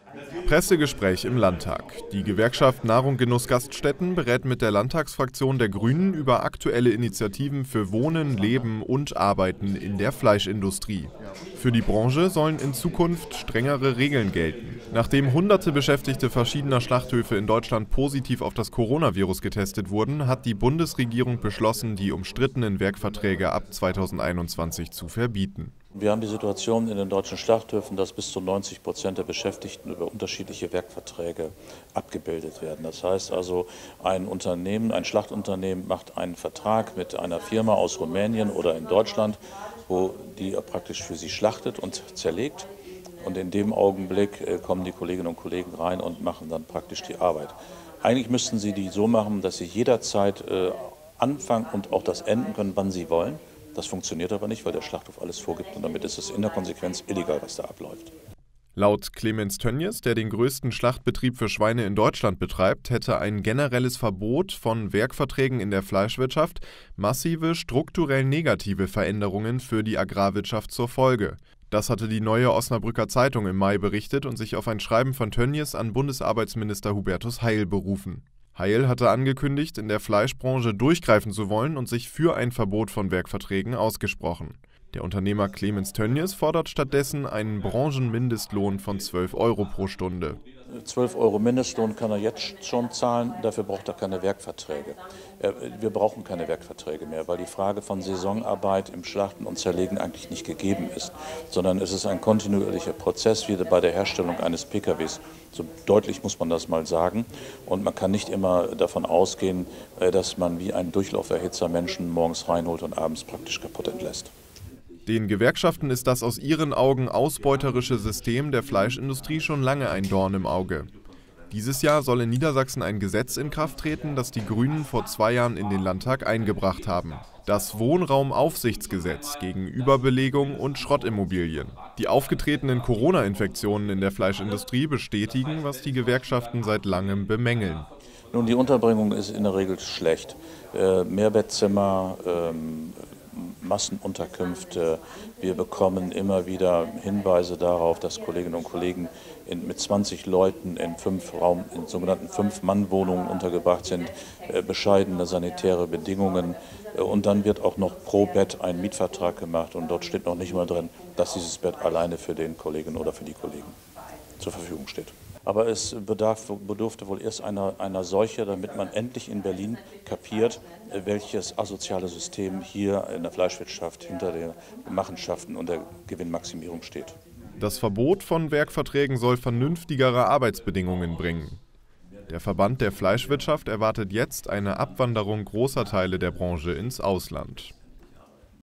Pressegespräch im Landtag. Die Gewerkschaft Nahrung Genuss Gaststätten berät mit der Landtagsfraktion der Grünen über aktuelle Initiativen für Wohnen, Leben und Arbeiten in der Fleischindustrie. Für die Branche sollen in Zukunft strengere Regeln gelten. Nachdem hunderte Beschäftigte verschiedener Schlachthöfe in Deutschland positiv auf das Coronavirus getestet wurden, hat die Bundesregierung beschlossen, die umstrittenen Werkverträge ab 2021 zu verbieten. Wir haben die Situation in den deutschen Schlachthöfen, dass bis zu 90% der Beschäftigten über unterschiedliche Werkverträge abgebildet werden. Das heißt also, ein Schlachtunternehmen macht einen Vertrag mit einer Firma aus Rumänien oder in Deutschland, wo die praktisch für sie schlachtet und zerlegt. Und in dem Augenblick kommen die Kolleginnen und Kollegen rein und machen dann praktisch die Arbeit. Eigentlich müssten sie die so machen, dass sie jederzeit anfangen und auch das enden können, wann sie wollen. Das funktioniert aber nicht, weil der Schlachthof alles vorgibt und damit ist es in der Konsequenz illegal, was da abläuft. Laut Clemens Tönnies, der den größten Schlachtbetrieb für Schweine in Deutschland betreibt, hätte ein generelles Verbot von Werkverträgen in der Fleischwirtschaft massive, strukturell negative Veränderungen für die Agrarwirtschaft zur Folge. Das hatte die Neue Osnabrücker Zeitung im Mai berichtet und sich auf ein Schreiben von Tönnies an Bundesarbeitsminister Hubertus Heil berufen. Heil hatte angekündigt, in der Fleischbranche durchgreifen zu wollen und sich für ein Verbot von Werkverträgen ausgesprochen. Der Unternehmer Clemens Tönnies fordert stattdessen einen Branchenmindestlohn von 12 € pro Stunde. 12 € Mindestlohn kann er jetzt schon zahlen, dafür braucht er keine Werkverträge. Wir brauchen keine Werkverträge mehr, weil die Frage von Saisonarbeit im Schlachten und Zerlegen eigentlich nicht gegeben ist, sondern es ist ein kontinuierlicher Prozess wie bei der Herstellung eines PKWs. So deutlich muss man das mal sagen. Und man kann nicht immer davon ausgehen, dass man wie ein Durchlauferhitzer Menschen morgens reinholt und abends praktisch kaputt entlässt. Den Gewerkschaften ist das aus ihren Augen ausbeuterische System der Fleischindustrie schon lange ein Dorn im Auge. Dieses Jahr soll in Niedersachsen ein Gesetz in Kraft treten, das die Grünen vor 2 Jahren in den Landtag eingebracht haben. Das Wohnraumaufsichtsgesetz gegen Überbelegung und Schrottimmobilien. Die aufgetretenen Corona-Infektionen in der Fleischindustrie bestätigen, was die Gewerkschaften seit langem bemängeln. Nun, die Unterbringung ist in der Regel schlecht. Mehrbettzimmer, Massenunterkünfte. Wir bekommen immer wieder Hinweise darauf, dass Kolleginnen und Kollegen mit 20 Leuten in sogenannten 5-Mann-Wohnungen untergebracht sind, bescheidene sanitäre Bedingungen. Und dann wird auch noch pro Bett ein Mietvertrag gemacht und dort steht noch nicht mal drin, dass dieses Bett alleine für den Kollegen oder für die Kollegen zur Verfügung steht. Aber es bedurfte wohl erst einer Seuche, damit man endlich in Berlin kapiert, welches asoziale System hier in der Fleischwirtschaft hinter den Machenschaften und der Gewinnmaximierung steht. Das Verbot von Werkverträgen soll vernünftigere Arbeitsbedingungen bringen. Der Verband der Fleischwirtschaft erwartet jetzt eine Abwanderung großer Teile der Branche ins Ausland.